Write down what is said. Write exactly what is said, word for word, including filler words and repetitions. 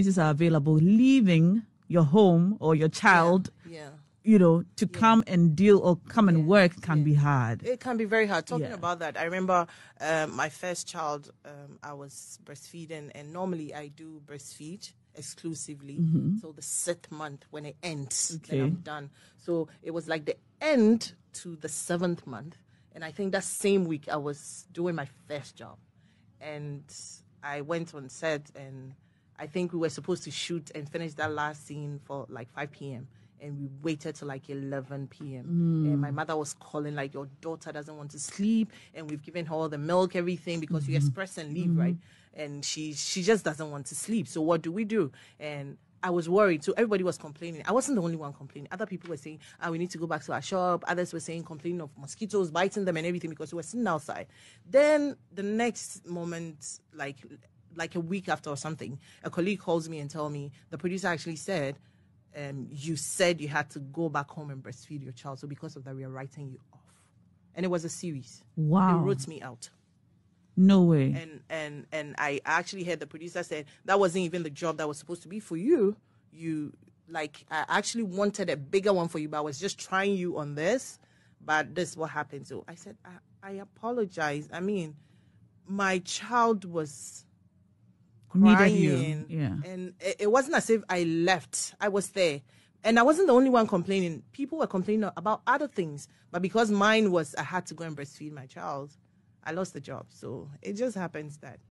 opportunities are available, leaving your home or your child, yeah, yeah. you know, to yeah. come and deal or come yeah. and work can yeah. be hard. It can be very hard. Talking yeah. about that, I remember um, my first child, um, I was breastfeeding, and normally I do breastfeed exclusively mm-hmm. till the sixth month when it ends. Okay. Then I'm done. So it was like the end to the seventh month. And I think that same week I was doing my first job. And I went on set, and I think we were supposed to shoot and finish that last scene for like five p.m. And we waited till like eleven p.m. Mm. And my mother was calling like, your daughter doesn't want to sleep, and we've given her all the milk, everything, because mm-hmm. you express and leave, mm-hmm. right? And she she just doesn't want to sleep. So what do we do? And I was worried. So everybody was complaining. I wasn't the only one complaining. Other people were saying, ah, we need to go back to our shop. Others were saying, complaining of mosquitoes biting them and everything, because we were sitting outside. Then the next moment, like like a week after or something, a colleague calls me and tells me, the producer actually said, um, you said you had to go back home and breastfeed your child. So because of that, we are writing you off. And it was a series. Wow. They wrote me out. No way. And and and I actually heard the producer said, that wasn't even the job that was supposed to be for you. You, like, I actually wanted a bigger one for you, but I was just trying you on this. But this is what happened. So I said, I, I apologize. I mean, my child was crying. You. Yeah. And it, it wasn't as if I left. I was there. And I wasn't the only one complaining. People were complaining about other things. But because mine was, I had to go and breastfeed my child, I lost the job. So it just happens that